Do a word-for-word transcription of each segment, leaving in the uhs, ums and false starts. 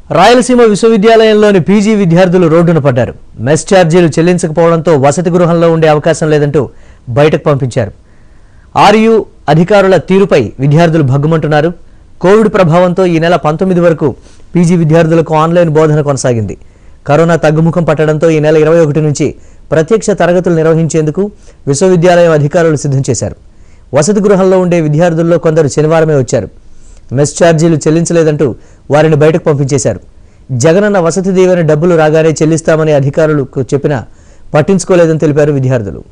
Rayalaseema విశ్వవిద్యాలయంలోని PG విద్యార్థులు రోడ్డున పడ్డారు. మెస్ ఛార్జీలు చెల్లించకపోవడంతో వసతి గృహంలో ఉండే అవకాశం లేదంటూ బయటకు పంపించారు. ఆర్యు అధికారుల తీరుపై విద్యార్థులు భగ్గుమంటున్నారు. కోవిడ్ ప్రభావంతో ఈ నెల పంతొమ్మిది వరకు పీజీ విద్యార్థులకు ఆన్లైన్ బోధన కొనసాగింది. కరోనా తగ్గుముఖం పట్టడంతో ఈ నెల ఇరవై ఒకటి నుంచి ప్రత్యక్ష తరగతులు నిర్వహించేందుకు విశ్వవిద్యాలయం అధికారులు సిద్ధం చేశారు. వసతి గృహంలో ఉండే విద్యార్థుల్లో కొందరు శనివారమే వచ్చారు. మెస్ ఛార్జీలు చెల్లించలేదంటూ వారిని బయటకు పంపించేశారు. జగనన్న వసతి దీవెన డబ్బులు రాగానే చెల్లిస్తామని అధికారులకు చెప్పినా పట్టించుకోలేదని తెలిపారు విద్యార్థులు.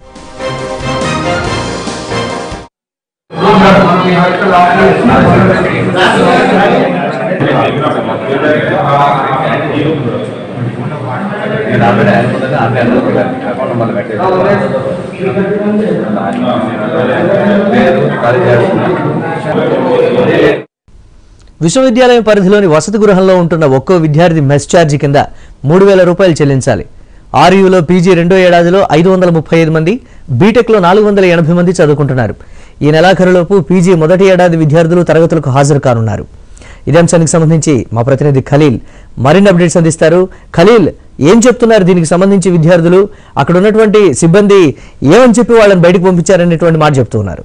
విశ్వవిద్యాలయం పరిధిలోని వసతి గృహంలో ఉంటున్న ఒక్కో విద్యార్థి మెస్ ఛార్జీ కింద మూడు వేల రూపాయలు చెల్లించాలి. ఆర్యూలో పీజీ రెండో ఏడాదిలో ఐదు వందల ముప్పై ఐదు మంది, బీటెక్లో నాలుగు వందల ఎనభై మంది చదువుకుంటున్నారు. ఈ నెలాఖరులోపు పీజీ మొదటి ఏడాది విద్యార్థులు తరగతులకు హాజరు కానున్నారు. ఇదే అంశానికి సంబంధించి మా ప్రతినిధి ఖలీల్ మరిన్ని అప్డేట్స్ అందిస్తారు. ఖలీల్, ఏం చెప్తున్నారు దీనికి సంబంధించి విద్యార్థులు? అక్కడ ఉన్నటువంటి సిబ్బంది ఏమని చెప్పి వాళ్ళని బయటకు పంపించారనేటువంటి మాట చెప్తున్నారు.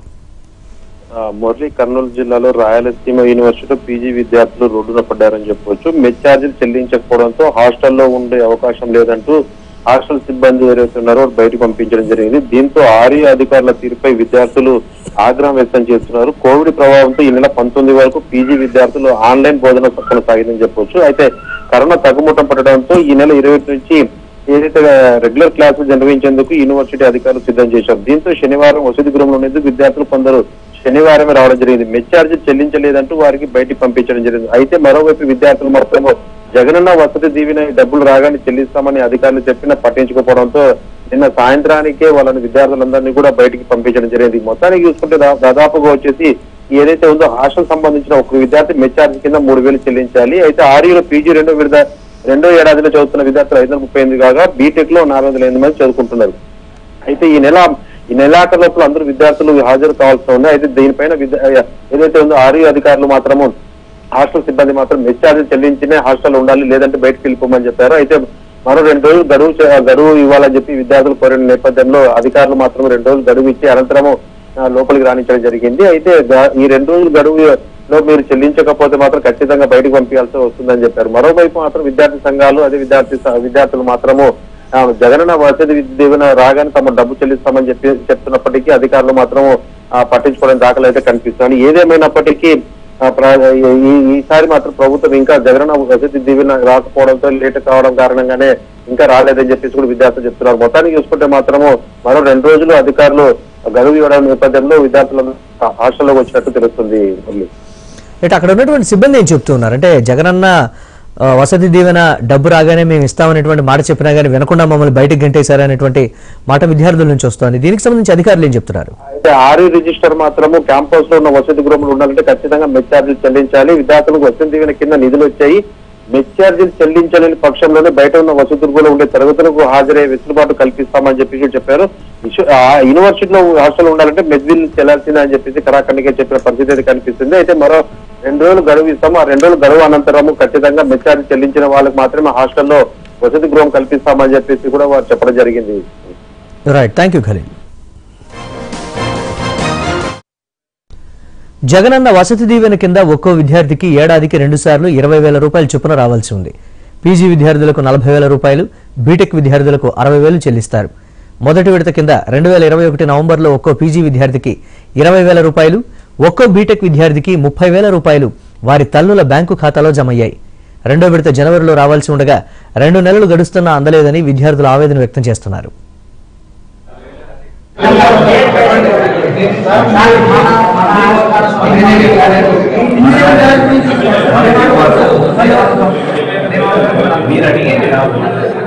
మురళీ, కర్నూలు జిల్లాలో రాయలసీమ యూనివర్సిటీలో పీజీ విద్యార్థులు రోడ్డున పడ్డారని చెప్పవచ్చు. మెస్ ఛార్జీలు చెల్లించకపోవడంతో హాస్టల్లో ఉండే అవకాశం లేదంటూ హాస్టల్ సిబ్బంది ఎవరైతే ఉన్నారో బయటకు పంపించడం జరిగింది. దీంతో ఆర్య అధికారుల తీరుపై విద్యార్థులు ఆగ్రహం వ్యక్తం చేస్తున్నారు. కోవిడ్ ప్రభావంతో ఈ నెల పంతొమ్మిది వరకు పీజీ విద్యార్థులు ఆన్లైన్ బోధన కొనసాగిందని చెప్పవచ్చు. అయితే కరోనా తగ్గుముట్టం పడడంతో ఈ నెల ఇరవై నుంచి ఏదైతే రెగ్యులర్ క్లాసులు నిర్వహించేందుకు యూనివర్సిటీ అధికారులు సిద్ధం చేశారు. దీంతో శనివారం వసతి గృహంలో ఉండేందుకు విద్యార్థులు కొందరు శనివారమే రావడం జరిగింది. మెస్ ఛార్జీ చెల్లించలేదంటూ వారికి బయటికి పంపించడం జరిగింది. అయితే మరోవైపు విద్యార్థులు మాత్రమే జగనన్న వసతి దీవెన డబ్బులు రాగానే చెల్లిస్తామని అధికారులు చెప్పినా పట్టించుకోవడంతో నిన్న సాయంత్రానికే వాళ్ళని విద్యార్థులందరినీ కూడా బయటికి పంపించడం జరిగింది. మొత్తానికి చూసుకుంటే దాదాపుగా వచ్చేసి ఏదైతే ఉందో హాస్టల్ సంబంధించిన ఒక విద్యార్థి మెస్ ఛార్జీ కింద మూడు వేలు చెల్లించాలి. అయితే ఆర్యూలో పీజీ రెండో విడత రెండో ఏడాదిలో చదువుతున్న విద్యార్థులు ఐదు వందల ముప్పై ఎనిమిది కాగా బీటెక్ లో నాలుగు వందల ఎనిమిది మంది చదువుకుంటున్నారు. అయితే ఈ నెల ఈ నెలాఖరు లోపల అందరూ విద్యార్థులు హాజరు కావాల్సి ఉంది. అయితే దీనిపైన ఏదైతే ఉందో ఆర్యూ అధికారులు మాత్రము హాస్టల్ సిబ్బంది మాత్రం మెస్ ఛార్జీ చెల్లించినే హాస్టల్ ఉండాలి, లేదంటే బయటకు వెళ్ళిపోమని చెప్పారు. అయితే మరో రెండు రోజులు గడువు గడువు ఇవ్వాలని చెప్పి విద్యార్థులు కోరిన నేపథ్యంలో అధికారులు మాత్రం రెండు రోజులు గడువు ఇచ్చి అనంతరము లోపలికి రాణించడం జరిగింది. అయితే ఈ రెండు రోజులు గడువులో మీరు చెల్లించకపోతే మాత్రం ఖచ్చితంగా బయటకు పంపించాల్సి వస్తుందని చెప్పారు. మరోవైపు మాత్రం విద్యార్థి సంఘాలు అదే విద్యార్థి విద్యార్థులు మాత్రము జగనన్న వసతి దీవెన రాగానే తమ డబ్బు చెల్లిస్తామని చెప్పి చెప్తున్నప్పటికీ అధికారులు మాత్రం పట్టించుకోవడం దాఖలు అయితే కనిపిస్తుంది. ఏదేమైనప్పటికీ ఈసారి మాత్రం ప్రభుత్వం ఇంకా జగనన్న వసతి దీవెన రాకపోవడంతో లేట్ కావడం కారణంగానే ఇంకా రాలేదని చెప్పేసి కూడా విద్యార్థులు చెప్తున్నారు. మొత్తానికి చూసుకుంటే మాత్రము మరో రెండు రోజులు అధికారులు గడువు ఇవ్వడం నేపథ్యంలో విద్యార్థులను హాస్టల్లోకి వచ్చినట్టు తెలుస్తుంది. అక్కడ ఉన్నటువంటి సిబ్బంది ఏం చెప్తున్నారు అంటే జగనన్న వసతి దీవెన డబ్బు రాగానే మేము ఇస్తామనేటువంటి మాట చెప్పినా కానీ వినకుండా మమ్మల్ని బయటకు గంటేశారనేటువంటి మాట విద్యార్థుల నుంచి వస్తుంది. దీనికి సంబంధించి అధికారులు ఏం చెప్తున్నారు? అయితే ఆర్యూ రిజిస్టర్ మాత్రము క్యాంపస్ లో ఉన్న వసతి గృహంలో ఉండాలంటే ఖచ్చితంగా మెస్ ఛార్జీలు చెల్లించాలి. విద్యార్థులకు వసతి దీవెన కింద నిధులు వచ్చాయి. మెస్ ఛార్జీలు చెల్లించలేని పక్షంలోనే బయట ఉన్న వసతి గృహంలో ఉండే తరగతులకు హాజరయ్యే వెసులుబాటు కల్పిస్తామని చెప్పేసి చెప్పారు. యూనివర్సిటీలో హాస్టల్ ఉండాలంటే మెస్ బిల్ చెల్లాల్సిందే అని చెప్పేసి కరాఖండిగా చెప్పిన పరిస్థితి అయితే కనిపిస్తుంది. అయితే మరో రెండు రోజులు గడువు ఇస్తాము. ఆ రెండు రోజులు గడువు అనంతరము ఖచ్చితంగా మెస్ ఛార్జీ చెల్లించిన వాళ్ళకి మాత్రమే హాస్టల్లో వసతి గృహం కల్పిస్తామని చెప్పేసి కూడా వారు చెప్పడం జరిగింది. Right, thank you Khalil. Jagananna Vasathi Deevena కింద ఒక్కో విద్యార్థికి ఏడాదికి రెండు సార్లు ఇరవై వేల రూపాయల చొప్పున రావాల్సి ఉంది. పీజీ విద్యార్థులకు నలభై వేల రూపాయలు, బీటెక్ విద్యార్థులకు అరవై వేలు చెల్లిస్తారు. మొదటి విడత కింద రెండు వేల ఇరవై ఒకటి నవంబర్లో ఒక్కో పీజీ విద్యార్థికి ఇరవై వేల రూపాయలు, ఒక్కో బీటెక్ విద్యార్థికి ముప్పై వేల రూపాయలు వారి తల్లుల బ్యాంకు ఖాతాలో జమయ్యాయి. రెండో విడత జనవరిలో రావాల్సి ఉండగా రెండు నెలలు గడుస్తున్నా అందలేదని విద్యార్థులు ఆవేదన వ్యక్తం చేస్తున్నారు. మీరు అడిగేది